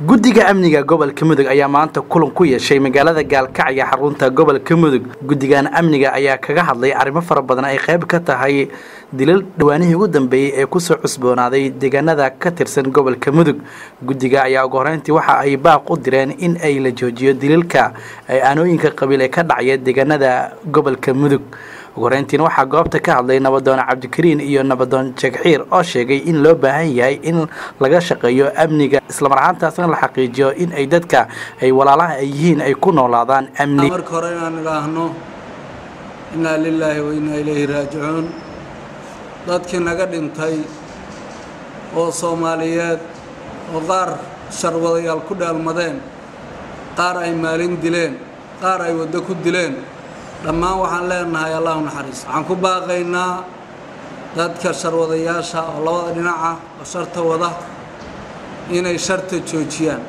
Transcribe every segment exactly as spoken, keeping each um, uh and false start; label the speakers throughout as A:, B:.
A: guddiga amniga gobolka Mudug ayaa maanta kulan ku yeeshay magaalada Gaalkacyo xarunta gobolka Mudug. Guddigan amniga ayaa kaga hadlay arrimo fara badan ay qayb ka tahay dilal dhawaanihii ugu dambeeyay ee ku soo cusboonaaday deegaanada ka tirsan gobolka Mudug. Guddiga ayaa ugu horeyntii waxa ay baaq u direen in ay la joojiyo dilalka ay aanooyinka qabiil ee ka dhacaya deegaanada gobolka Mudug. ugu horeyntiina waxaa goobta ka hadlay nabadoon Cabdikariin iyo nabadoon Jagxiir oo sheegay in loo baahan yahay in laga shaqeeyo amniga isla marxantaasna la xaqiijiyo in ay dadka ay walaalaha ay yihiin ay ku noolaadaan amni.
B: marka hore inaan ilaahno inna lillahi wa inna ilayhi raaji'uun dadkii naga dhintay oo Soomaaliyeed oo qaar sharwadayaal ku dhaalmadeen qaar ay maalin dileen qaar ay wada ku dileen dhammaan waxaan leenahay Allah u naxariis. waxaan ku baaqaynaa dadka sharwadayaasha oo labada dhinaca oo sharta wada inay sharta joojiyaan.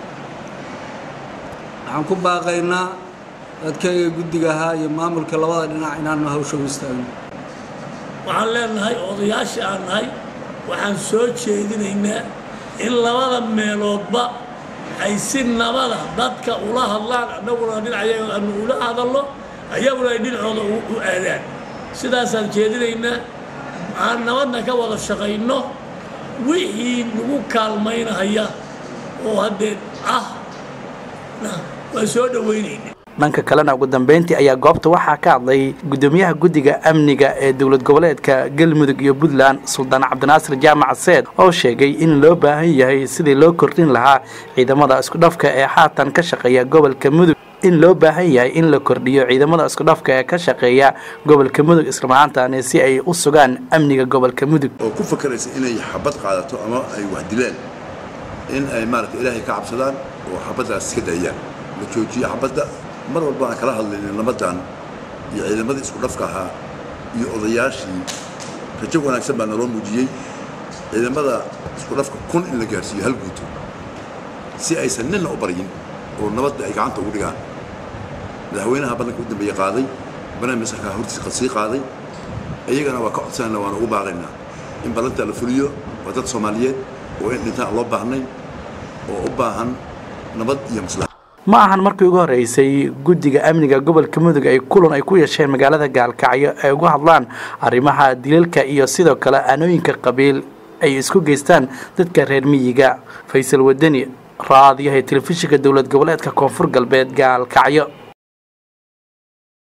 B: waxaan ku baaqaynaa dadka guddiga ahaa iyo maamulka labada dhinac inaan hawsha u istaagno.
C: waxaan leenahay odayaasha aan nahay waxaan soo jeedinaynaa in labada meeloodba ay si nabada dadka ula hadlaan annaguna dhinacayaga aanu ula hadalno ayaguna ay dhinacooda u aadaan. sidaasaan jeedinaynaa aan nabadna ka wada shaqayno wixii nagu kaalmaynaya oo haddee ah waa soo dhawaynaynaa.
A: dhanka kalena ugu dambeyntii ayaa goobta waxaa ka hadlay gudoomiyaha guddiga amniga ee dowlad goboleedka Galmudug iyo Puntland Suldaan Cabdinaasir Jaamac Seed oo sheegay in loo baahan yahay sidii loo kordhin lahaa ciidamada isku dhafka ee haatan ka shaqeeya gobolka Mudug in loo baahan yahay in la kordhiyo ciidamada isku dhafka ee ka shaqeeya gobolka Mudug isla marxantaasna si ay u sugaan amniga gobolka Mudug
D: oo ku fakaraysa inay xabad qaadato ama ay wax dilaan in ay maaragtay Ilaahay ka cabsadaan oo xabadaas iska daayaan la joojiyo xabada mar walba aan kala hadlayno nabadan iyo ciidamada isku dhafka ahaa iyo odayaashii rajo wanaagsan baa naloo muujiyay ciidamada isku dhafka kun in la gaarsiiyo hal guuto si aysan ninna u baryin oo nabadda ay gacanta ugu dhigaan. madaxweynaha badanka u dambeeyay qaaday barnaamijka ka hortiisa qasii qaaday ayagana waa ka codsanayna waan ugu baaqaynaa in balanta la fuliyo waa dad Soomaaliyeed oo in dhintaan loo baahnay oo u baahan nabad iyo maslaxa.
A: ma ahan markii ugu horeysay guddiga amniga gobolka Mudug ay kulan ay ku yeesheen magaalada Gaalkacyo ay uga hadlaan arrimaha dilalka iyo sidoo kale aanooyinka qabiil ay isku geystaan dadka reer miyiga. Faysal Wadani raadiyaha telefishinka dowlad goboleedka Koonfur Galbeed Gaalkacyo.